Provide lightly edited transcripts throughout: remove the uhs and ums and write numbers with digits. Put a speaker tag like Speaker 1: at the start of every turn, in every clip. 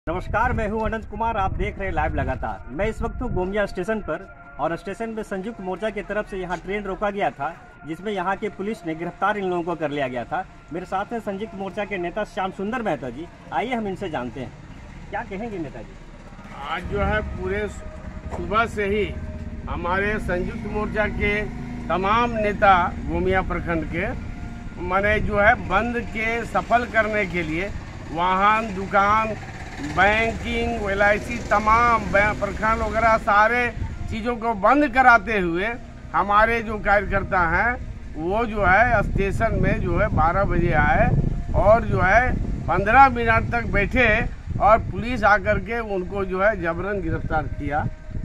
Speaker 1: नमस्कार, मैं हूं अनंत कुमार। आप देख रहे हैं लाइव लगातार। मैं इस वक्त हूं गोमिया स्टेशन पर और स्टेशन में संयुक्त मोर्चा की तरफ से यहां ट्रेन रोका गया था, जिसमें यहां के पुलिस ने गिरफ्तार इन लोगों को कर लिया गया था। मेरे साथ हैं संयुक्त मोर्चा के नेता श्याम सुंदर मेहता जी। आइए हम इनसे जानते हैं, क्या कहेंगे नेताजी।
Speaker 2: आज जो है पूरे सुबह से ही हमारे संयुक्त मोर्चा के तमाम नेता गोमिया प्रखंड के माने जो है बंद के सफल करने के लिए वाहन, दुकान, बैंकिंग, LIC तमाम प्रखंड वगैरह सारे चीज़ों को बंद कराते हुए हमारे जो कार्यकर्ता हैं वो जो है स्टेशन में जो है 12 बजे आए और जो है 15 मिनट तक बैठे और पुलिस आकर के उनको जो है जबरन गिरफ्तार किया।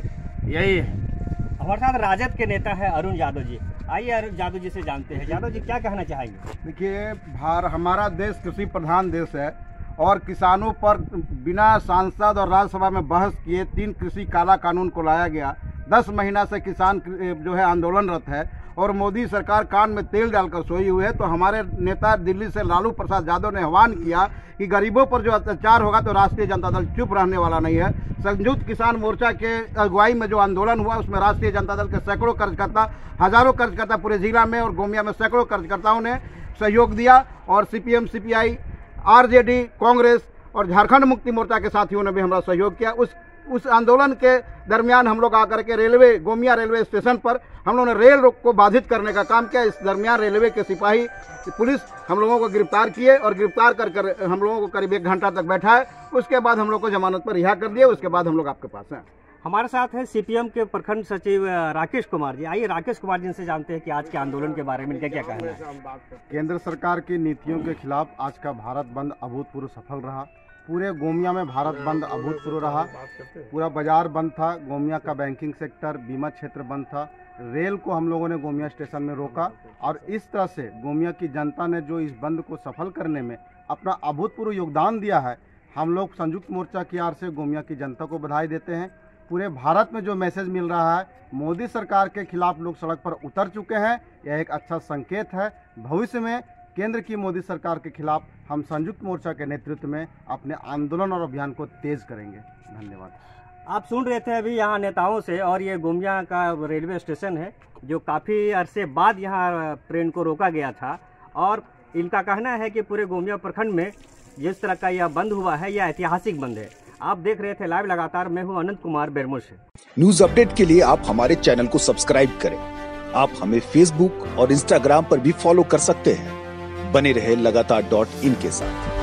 Speaker 2: यही है।
Speaker 1: हमारे साथ राजद के नेता है अरुण यादव जी। आइए अरुण यादव जी से जानते हैं। यादव जी, क्या कहना चाहेंगे।
Speaker 3: देखिए, हमारा देश कृषि प्रधान देश है और किसानों पर बिना सांसद और राज्यसभा में बहस किए 3 कृषि काला कानून को लाया गया। 10 महीना से किसान जो है आंदोलनरत है और मोदी सरकार कान में तेल डालकर सोई हुई है। तो हमारे नेता दिल्ली से लालू प्रसाद यादव ने आह्वान किया कि गरीबों पर जो अत्याचार होगा तो राष्ट्रीय जनता दल चुप रहने वाला नहीं है। संयुक्त किसान मोर्चा के अगुवाई में जो आंदोलन हुआ उसमें राष्ट्रीय जनता दल के सैकड़ों कार्यकर्ता, हजारों कार्यकर्ता पूरे जिला में और गोमिया में सैकड़ों कार्यकर्ताओं ने सहयोग दिया और CPM, CPI, RJD, कांग्रेस और झारखंड मुक्ति मोर्चा के साथियों ने भी हमारा सहयोग किया। उस आंदोलन के दरमियान हम लोग आकर के गोमिया रेलवे स्टेशन पर हम लोगों ने रेल रोक को बाधित करने का काम किया। इस दरमियान रेलवे के सिपाही पुलिस हम लोगों को गिरफ्तार किए और गिरफ्तार कर हम लोगों को करीब 1 घंटा तक बैठाए। उसके बाद हम लोग को जमानत पर रिहा कर दिए। उसके बाद हम लोग आपके पास हैं।
Speaker 1: हमारे साथ है CPM के प्रखंड सचिव राकेश कुमार जी। आइए राकेश कुमार जी से जानते हैं कि आज के आंदोलन के बारे में इनका क्या कहना है।
Speaker 3: केंद्र सरकार की नीतियों के खिलाफ आज का भारत बंद अभूतपूर्व सफल रहा। पूरे गोमिया में भारत बंद अभूतपूर्व रहा। पूरा बाजार बंद था, गोमिया का बैंकिंग सेक्टर, बीमा क्षेत्र बंद था। रेल को हम लोगों ने गोमिया स्टेशन में रोका और इस तरह से गोमिया की जनता ने जो इस बंद को सफल करने में अपना अभूतपूर्व योगदान दिया है, हम लोग संयुक्त मोर्चा की ओर से गोमिया की जनता को बधाई देते हैं। पूरे भारत में जो मैसेज मिल रहा है, मोदी सरकार के खिलाफ लोग सड़क पर उतर चुके हैं, यह एक अच्छा संकेत है। भविष्य में केंद्र की मोदी सरकार के खिलाफ हम संयुक्त मोर्चा के नेतृत्व में अपने आंदोलन और अभियान को तेज करेंगे। धन्यवाद।
Speaker 1: आप सुन रहे थे अभी यहाँ नेताओं से, और ये गोमिया का रेलवे स्टेशन है जो काफ़ी अरसे बाद यहाँ ट्रेन को रोका गया था और इनका कहना है कि पूरे गोमिया प्रखंड में जिस तरह का यह बंद हुआ है, यह ऐतिहासिक बंद है। आप देख रहे थे लाइव लगातार। मैं हूं अनंत कुमार बेरमो से।
Speaker 4: न्यूज अपडेट के लिए आप हमारे चैनल को सब्सक्राइब करें। आप हमें फेसबुक और इंस्टाग्राम पर भी फॉलो कर सकते हैं। बने रहे लगातार.in के साथ।